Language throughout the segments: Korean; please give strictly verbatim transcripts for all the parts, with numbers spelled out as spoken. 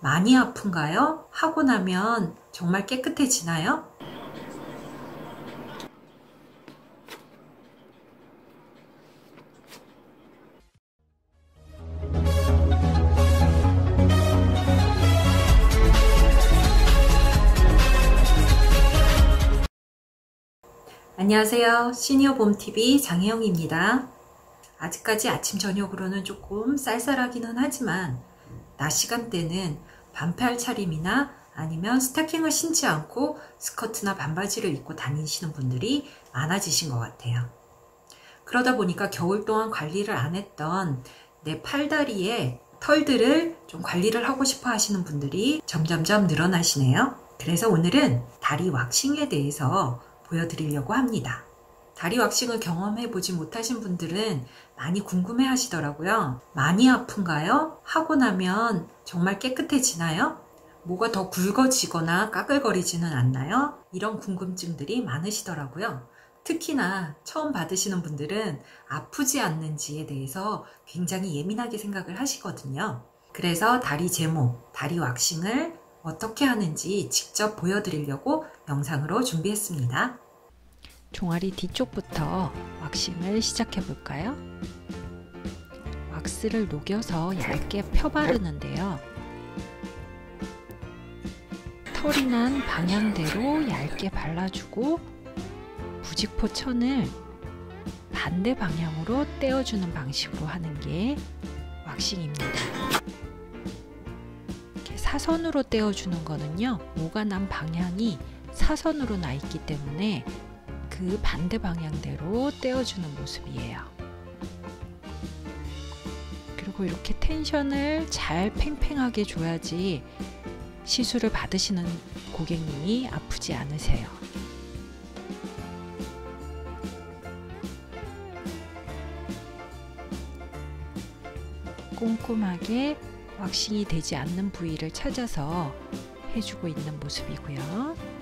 많이 아픈가요? 하고 나면 정말 깨끗해지나요? 안녕하세요. 시니어봄티비 장혜영입니다. 아직까지 아침 저녁으로는 조금 쌀쌀하기는 하지만 낮 시간대는 반팔 차림이나 아니면 스타킹을 신지 않고 스커트나 반바지를 입고 다니시는 분들이 많아지신 것 같아요. 그러다 보니까 겨울 동안 관리를 안 했던 내 팔다리에 털들을 좀 관리를 하고 싶어 하시는 분들이 점점점 늘어나시네요. 그래서 오늘은 다리 왁싱에 대해서 보여드리려고 합니다. 다리 왁싱을 경험해 보지 못하신 분들은 많이 궁금해 하시더라고요. 많이 아픈가요? 하고 나면 정말 깨끗해지나요? 뭐가 더 굵어지거나 까끌거리지는 않나요? 이런 궁금증들이 많으시더라고요. 특히나 처음 받으시는 분들은 아프지 않는지에 대해서 굉장히 예민하게 생각을 하시거든요. 그래서 다리 제모, 다리 왁싱을 어떻게 하는지 직접 보여드리려고 영상으로 준비했습니다. 종아리 뒤쪽부터 왁싱을 시작해 볼까요? 왁스를 녹여서 얇게 펴 바르는데요. 털이 난 방향대로 얇게 발라주고 부직포 천을 반대 방향으로 떼어주는 방식으로 하는 게 왁싱입니다. 이렇게 사선으로 떼어주는 거는요, 모가 난 방향이 사선으로 나 있기 때문에 그 반대 방향대로 떼어주는 모습이에요. 그리고 이렇게 텐션을 잘 팽팽하게 줘야지 시술을 받으시는 고객님이 아프지 않으세요. 꼼꼼하게 왁싱이 되지 않는 부위를 찾아서 해주고 있는 모습이고요.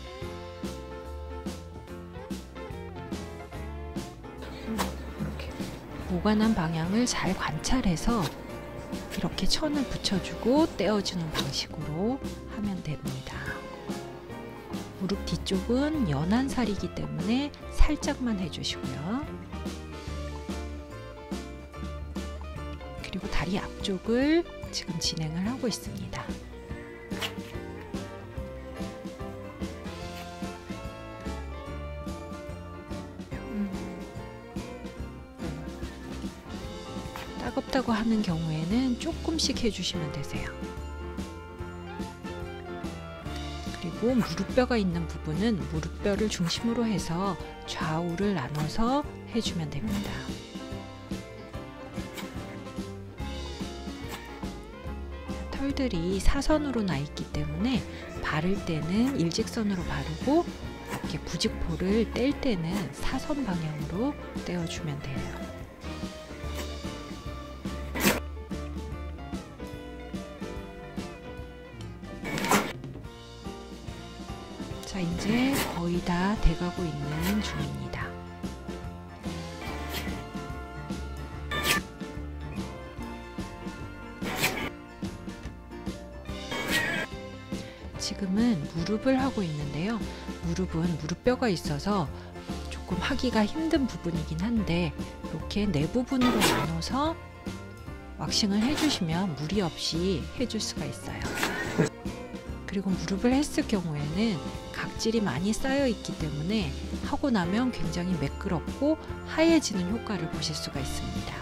모가 난 방향을 잘 관찰해서 이렇게 천을 붙여주고 떼어주는 방식으로 하면 됩니다. 무릎 뒤쪽은 연한 살이기 때문에 살짝만 해주시고요. 그리고 다리 앞쪽을 지금 진행을 하고 있습니다. 따갑다고 하는 경우에는 조금씩 해주시면 되세요. 그리고 무릎뼈가 있는 부분은 무릎뼈를 중심으로 해서 좌우를 나눠서 해주면 됩니다. 털들이 사선으로 나 있기 때문에 바를 때는 일직선으로 바르고 이렇게 부직포를 뗄 때는 사선 방향으로 떼어주면 돼요. 자, 이제 거의 다 돼가고 있는 중입니다. 지금은 무릎을 하고 있는데요. 무릎은 무릎뼈가 있어서 조금 하기가 힘든 부분이긴 한데 이렇게 네 부분으로 나눠서 왁싱을 해주시면 무리 없이 해줄 수가 있어요. 그리고 무릎을 했을 경우에는 각질이 많이 쌓여 있기 때문에 하고 나면 굉장히 매끄럽고 하얘지는 효과를 보실 수가 있습니다.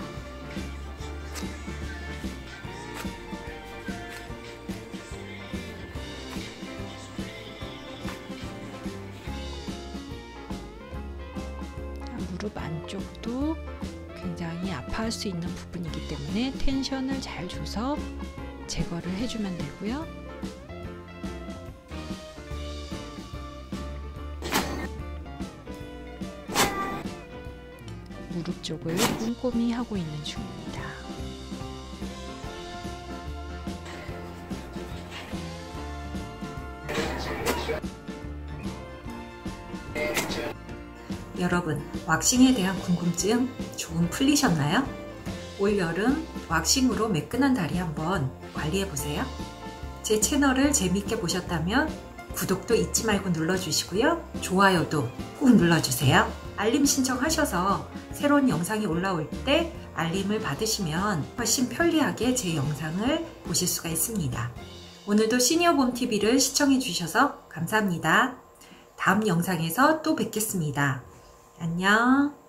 무릎 안쪽도 굉장히 아파할 수 있는 부분이기 때문에 텐션을 잘 줘서 제거를 해주면 되고요. 무릎 쪽을 꼼꼼히 하고 있는 중입니다. 여러분, 왁싱에 대한 궁금증 조금 풀리셨나요? 올여름 왁싱으로 매끈한 다리 한번 관리해 보세요. 제 채널을 재밌게 보셨다면 구독도 잊지 말고 눌러주시고요. 좋아요도 꾹 눌러주세요. 알림 신청하셔서 새로운 영상이 올라올 때 알림을 받으시면 훨씬 편리하게 제 영상을 보실 수가 있습니다. 오늘도 시니어봄티비를 시청해 주셔서 감사합니다. 다음 영상에서 또 뵙겠습니다. 안녕.